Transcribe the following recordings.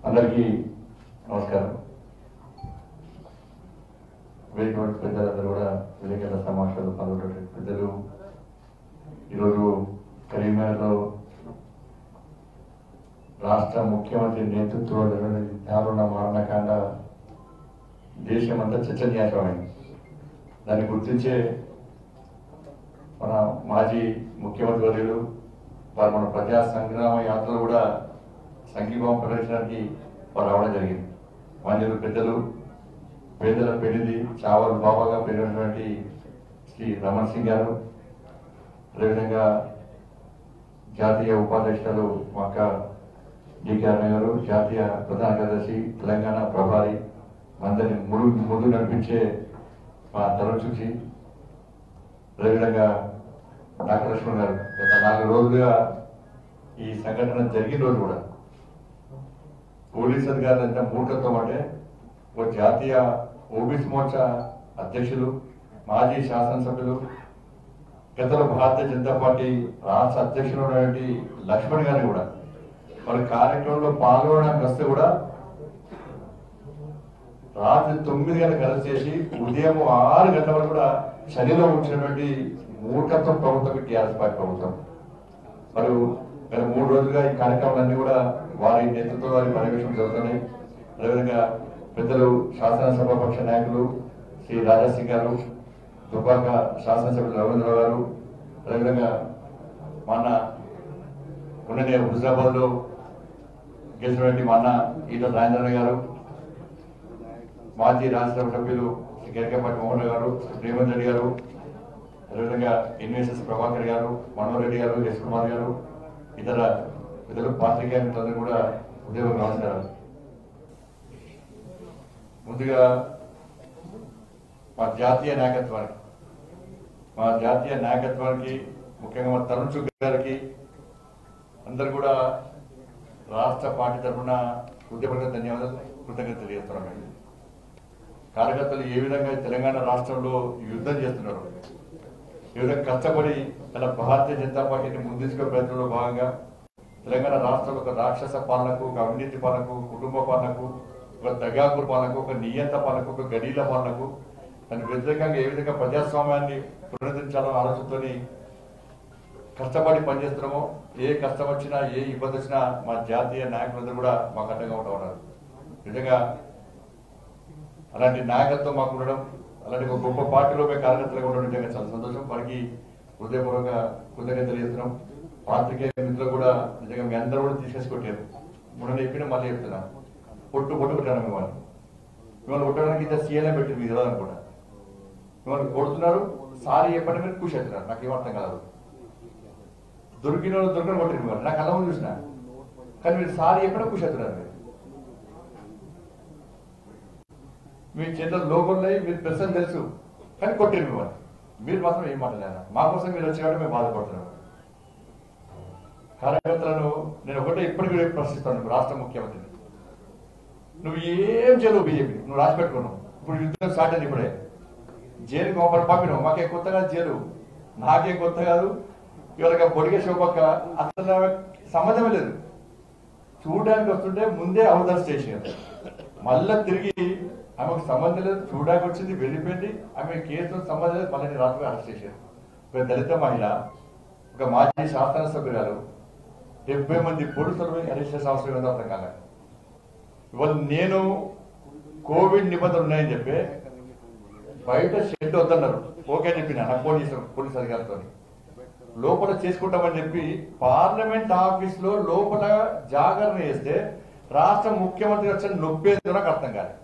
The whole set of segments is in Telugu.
అందరికీ నమస్కారం. వేదికపై పెద్దలందరూ కూడా విలేకరుల సమావేశాలు పాల్గొనే పెద్దలు, ఈరోజు కరీంనగర్లో రాష్ట్ర ముఖ్యమంత్రి నేతృత్వంలో దారుణ మారణకాండ దేశమంతా చర్చనీయాంశమైంది. దాన్ని గుర్తించే మన మాజీ ముఖ్యమంత్రి వర్యులు వారు మన ప్రజా సంగ్రామ యాత్రలు కూడా సంఘీభావం ప్రకటించడానికి వారు రావడం జరిగింది. మాన్యులు పెద్దలు, పేదల పెళ్లిది చావల్ బాబాగా పెరిగినటువంటి శ్రీ రమణ్ సింగ్ గారు, అదేవిధంగా జాతీయ ఉపాధ్యక్షులు మక్క డికే అన్నయ్య గారు, జాతీయ ప్రధాన కార్యదర్శి తెలంగాణ ప్రభారి, అందరినీ ముందు నడిపించే మా తరుణ్ చూసి, అదేవిధంగా డాక్టర్ లక్ష్మణ్ గారు గత 4 రోజులుగా ఈ సంఘటన జరిగిన రోజు కూడా పోలీసు అధికారులు ఎంత మూర్ఖత్వం అంటే, ఒక జాతీయ ఓబీసీ మోర్చా అధ్యక్షులు, మాజీ శాసనసభ్యులు, గతంలో భారతీయ జనతా పార్టీ రాష్ట్ర అధ్యక్షులు ఉన్నటువంటి లక్ష్మణ్ గారిని కూడా వారి కార్యక్రమంలో పాల్గొనడానికి వస్తే కూడా రాత్రి 9 గంటలకు అరెస్ట్ చేసి ఉదయం 6 గంటల వరకు కూడా చర్యలో ఉంచినటువంటి మూర్ఖత్వం ప్రభుత్వం టీఆర్ఎస్ పార్టీ ప్రభుత్వం. మరియు గత 3 రోజులుగా ఈ కార్యక్రమాలన్నీ కూడా వారి నేతృత్వం, వారి పర్యవేక్షణ జరుగుతున్నాయి. అదేవిధంగా పెద్దలు శాసనసభ పక్ష నాయకులు శ్రీ రాజాసింగ్ గారు, దుబ్బాక శాసనసభ్యులు రవీంద్రరావు గారు, అదేవిధంగా మన ఉన్ననే హుజరాబాద్ లో గెలిచినటువంటి మన ఈట రాజేంద్ర గారు, మాజీ రాజ్యసభ సభ్యులు శ్రీ గరికపాటి మోహన్ గారు, రేవంత్ రెడ్డి గారు, అదేవిధంగా ఎన్ఎస్ఎస్ ప్రభాకర్ గారు, మనోహర్ రెడ్డి గారు, ఎస్ కుమార్ గారు, ఇతర పెద్దలు పాత్రికేయ మిత్రులందరూ కూడా ఉద్యోగం నమస్కారాలు. ముందుగా మా జాతీయ నాయకత్వానికి ముఖ్యంగా మా తరుణ్ చుగ్ గారికి అందరు కూడా రాష్ట్ర పార్టీ తరఫున హృదయపూర్వక ధన్యవాదాలు, కృతజ్ఞతలు తెలియజేస్తున్నాం. కార్యకర్తలు ఏ విధంగా తెలంగాణ రాష్ట్రంలో యుద్ధం చేస్తున్నారు, ఈ విధంగా కష్టపడి తన భారతీయ జనతా పార్టీని ముందుకు ప్రయత్నంలో భాగంగా తెలంగాణ రాష్ట్రంలో ఒక రాక్షస పాలనకు, ఒక అవినీతి పాలనకు, కుటుంబ పాలనకు, ఒక దగాపూర్ పాలనకు, ఒక నియంత పాలనకు, ఒక గడీల పాలనకు దానికి వ్యతిరేకంగా ఏ విధంగా ప్రజాస్వామ్యాన్ని పునరుద్ధరించాలన్న ఆలోచనతో కష్టపడి పనిచేస్తున్నామో, ఏ కష్టం వచ్చినా, ఏ ఇబ్బంది వచ్చినా మా జాతీయ నాయకులందరూ కూడా మాకు అడ్డంగా ఉంటూ ఉన్నారు. నిజంగా అలాంటి నాయకత్వం మాకు ఉండడం, అలాంటి ఒక గొప్ప పార్టీలో కార్యకర్తలుగా ఉండడం నిజంగా చాలా సంతోషం. వారికి హృదయపూర్వక కృతజ్ఞతలు తెలియజేస్తున్నాం. పాత్రికేయ మిత్రులు కూడా నిజంగా మీ అందరూ కూడా తీసుకేసి కొట్టారు. మొన్న చెప్పినా మళ్ళీ చెప్తున్నా, పొట్టు కొట్టాను మిమ్మల్ని కొట్టడానికి ఇంత సీఎల్ఏ పెట్టి మీరు అనుకుంటా. మిమ్మల్ని కొడుతున్నారు, సారీ చెప్పండి, మీరు ఖుషి అవుతున్నారు. నాకు ఏమర్థం కాదు. దొరికిన కొట్టారు మిమ్మల్ని, నాకు అలా చూసిన, కానీ మీరు సారీ చెప్పండి ఖుషి అవుతున్నారు. మీ చేతుల్లో లోగోన్నాయి, మీరు ప్రశ్నలు తెలుసు, కానీ కొట్టారు మిమ్మల్ని. మీరు మాత్రం ఏం మాట్లాడారు. మా కోసం మీరు వచ్చేవాడు మేము బాధపడుతున్నాం. కార్యకర్తలను నేను ఒకటే ఇప్పటికీ ప్రశ్నిస్తాను రాష్ట్ర ముఖ్యమంత్రిని, నువ్వు ఏం చేయలేవు బీజేపీ, నువ్వు రాసి పెట్టుకున్నావు. ఇప్పుడు యుద్ధం స్టార్ట్ అయింది, ఇప్పుడే జైలుకి మమ్మల్ని పంపినావు. మాకేం కొత్త కాదు జైలు, నాకేం కొత్త కాదు. ఇవాళ పొడిగే శోభక్క అసలు సంబంధమే లేదు. చూడడానికి వస్తుంటే ముందే అవతల స్టేషన్, మళ్ళా తిరిగి ఆమెకు సంబంధం లేదు, చూడడానికి వచ్చింది, వెళ్ళిపోయింది. ఆమె కేసుతో సంబంధం లేదు, మళ్ళీ రాత్రి అరెస్ట్ చేశారు. ఒక దళిత మహిళ, ఒక మాజీ శాసనసభ్యురాలు, 70 మంది పోలీసులు అరెస్ట్ చేసిన అవసరం ఏదో అర్థం కాలేదు. ఇవాళ నేను కోవిడ్ నిబంధనలు ఉన్నాయని చెప్పి బయట షెడ్ వద్దన్నారు, ఓకే చెప్పిన నాకు ఫోన్ చేశారు పోలీసు అధికారులతో. లోపల చేసుకుంటామని చెప్పి పార్లమెంట్ ఆఫీస్ లో లోపల జాగరణ చేస్తే రాష్ట్ర ముఖ్యమంత్రి వచ్చిన నొప్పేదో నాకు అర్థం కాదు.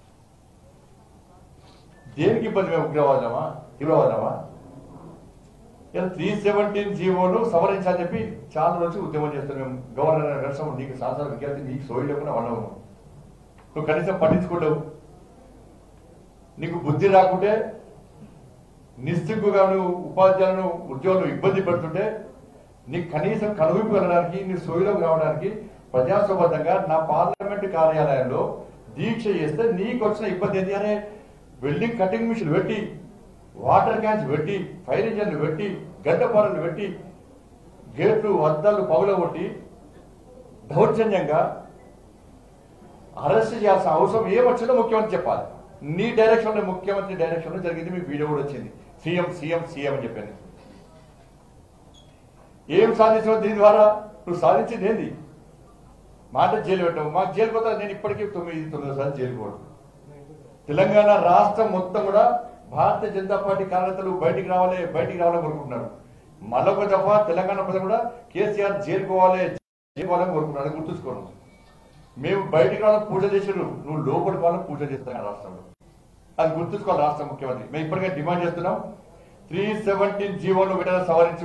దేనికి ఇబ్బంది? మేము ఉగ్రవాదమా, తీవ్రవాదమా? ఇలా 317 జీవోను సవరించాలని చెప్పి చాలా రోజు ఉద్యమం చేస్తున్నాం. గవర్నర్ నరసం, నీకు శాసన విజ్ఞప్తి, నీకు సోయి లేకుండా వాళ్ళవు, నువ్వు కనీసం పట్టించుకోలేవు. నీకు బుద్ధి రాకుంటే, నిస్సిగ్గుగా నువ్వు ఉపాధ్యాయులను ఉద్యోగులు ఇబ్బంది పెడుతుంటే, నీకు కనీసం కనువిప్పు వెళ్ళడానికి, నీ సోయిలోకి రావడానికి ప్రజాస్వాబద్ధంగా నా పార్లమెంటు కార్యాలయంలో దీక్ష చేస్తే నీకు వచ్చిన ఇబ్బంది ఏంటి? అనే వెల్డింగ్ కటింగ్ మిషన్ పెట్టి, వాటర్ క్యాన్స్ పెట్టి, ఫైర్ ఇంజన్లు పెట్టి, గడ్డపారలు పెట్టి, గేట్లు అద్దాలు పగులగొట్టి దౌర్జన్యంగా అరెస్ట్ చేయాల్సిన అవసరం ఏమొచ్చిందో ముఖ్యమంత్రి చెప్పాలి. నీ డైరెక్షన్లో, ముఖ్యమంత్రి డైరెక్షన్లో జరిగింది. మీకు వీడియో కూడా వచ్చింది. సీఎం సీఎం సీఎం అని చెప్పాను. ఏం సాధించావు దీని ద్వారా? నువ్వు సాధించింది ఏంది? మాట జైలు పెట్టావు. మాకు జైలు పోతా. నేను ఇప్పటికీ 9 సార్లు జైలు పోవడం. తెలంగాణ రాష్ట్రం మొత్తం కూడా భారతీయ జనతా పార్టీ కార్యకర్తలు బయటికి రావాలని కోరుకుంటున్నారు. మరొక దఫా తెలంగాణ ప్రజలు కూడా కేసీఆర్ జైలుకోవాలని కోరుకుంటున్నారు. గుర్తుంచుకోను. మేము బయటికి రావాలని పూజ చేసారు, నువ్వు లోపలి వాళ్ళని పూజ చేస్తాను రాష్ట్రంలో. అది గుర్తుంచుకోవాలి రాష్ట్ర ముఖ్యమంత్రి. మేము ఇప్పటికే డిమాండ్ చేస్తున్నాం. 317 జీవోను వెంటనే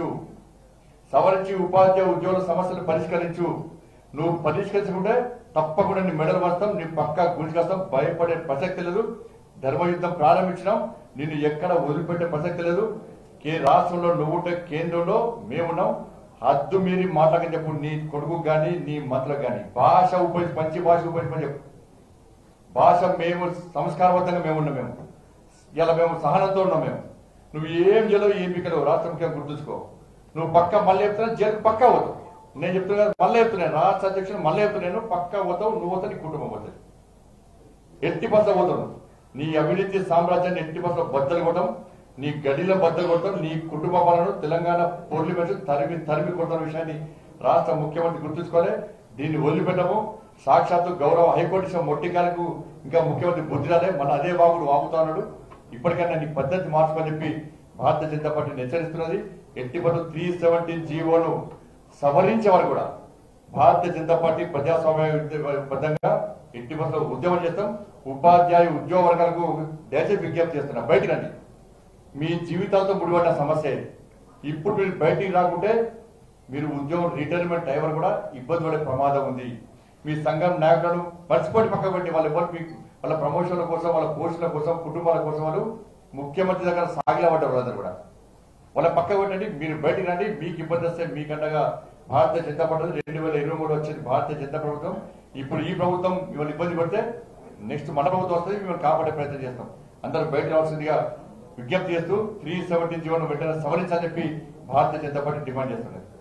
సవరించి ఉపాధ్యాయ ఉద్యోగుల సమస్యలు పరిష్కరించు. నువ్వు పరిష్కరించకుంటే తప్పకుండా నీ మెడలు వస్తాం, నీ పక్కా గుంజుకొస్తాం. భయపడే ప్రసక్తి లేదు. ధర్మయుద్ధం ప్రారంభించినాం. నిన్ను ఎక్కడ వదిలిపెట్టే ప్రసక్తి లేదు. రాష్ట్రంలో నువ్వుంటే కేంద్రంలో మేమున్నాం. హద్దు మీరి మాట్లాడని చెప్పు. నీ కొడుకు గాని నీ మంత్రులకు గాని భాష ఉపయోగించి మంచి భాష ఉపయోగించమని చెప్పు. భాష మేము సంస్కారబద్ధంగా మేమున్నాం. ఇలా మేము సహనంతో ఉన్నాం. నువ్వు ఏం చేయలేవు, ఏం పిక్కలేవు. రాష్ట్ర ముఖ్యంగా గుర్తుంచుకో. నువ్వు పక్క మళ్ళీ చెప్తున్నా జైలుకు పక్కా పోతావు. నేను చెప్తున్నా మళ్ళీ చెప్తున్నాను. రాష్ట్ర అధ్యక్షుడు మళ్ళీ చెప్తున్నాను. పక్కా పోతావు. నువ్వు పోతావు, నీ కుటుంబం పోతుంది. ఎట్టి బస్సు పోతావు. నీ అవినీతి సామ్రాజ్యాన్ని ఎట్టి బస్సులో బద్దలు కొట్టడం, నీ గడిలో బద్దలు కొట్టడం, నీ కుటుంబ పాలన తెలంగాణ పొర్లి పెట్టి తరిమి కొడుతున్న విషయాన్ని రాష్ట్ర ముఖ్యమంత్రి గుర్తుంచుకోవాలి. దీన్ని వదిలిపెట్టము. సాక్షాత్తు గౌరవ హైకోర్టు మొట్టికాలకు ఇంకా ముఖ్యమంత్రి బుద్ధి రాలే. మన అదే వాగుడు వాగుతా ఉన్నాడు. ఇప్పటికైనా నీ పద్ధతి మార్చుకొని చెప్పి భారతీయ జనతా పార్టీని హెచ్చరిస్తున్నది. ఎట్టి బదులు 317 జీవోను సవరించే వారు కూడా భారతీయ జనతా పార్టీ ప్రజాస్వామ్యబద్ధంగా ఎట్టి బస్సులో ఉద్యమం చేస్తాం. ఉపాధ్యాయ ఉద్యోగ వర్గాలకు దయచేసి విజ్ఞప్తి చేస్తున్నాం. బయటికి రండి. మీ జీవితాలతో ముడిపడిన సమస్య ఇది. ఇప్పుడు మీరు బయటికి రాకుంటే మీరు ఉద్యోగం రిటైర్మెంట్ డ్రైవర్ కూడా ఇబ్బంది పడే ప్రమాదం ఉంది. మీ సంఘం నాయకులను మర్చిపోయి పక్కకు పెట్టి వాళ్ళ ప్రమోషన్ల కోసం, వాళ్ళ పోస్టుల కోసం, కుటుంబాల కోసం వాళ్ళు ముఖ్యమంత్రి దగ్గర సాగిలబడ్డారు. వాళ్ళందరూ కూడా వాళ్ళ పక్కకు పెట్టండి. మీరు బయటికి రండి. మీకు ఇబ్బంది వస్తే మీకంటగా భారతీయ జనతా పార్టీ 2023 వచ్చింది భారతీయ జనతా ప్రభుత్వం. ఇప్పుడు ఈ ప్రభుత్వం మిమ్మల్ని ఇబ్బంది పడితే నెక్స్ట్ మన ప్రభుత్వం వస్తుంది. మిమ్మల్ని కాపాడే ప్రయత్నం చేస్తాం. అందరూ బయట రావాల్సిందిగా విజ్ఞప్తి చేస్తూ 317 జీవోను వెంటనే సవరించాలని చెప్పి భారతీయ జనతా పార్టీ డిమాండ్ చేస్తున్నారు.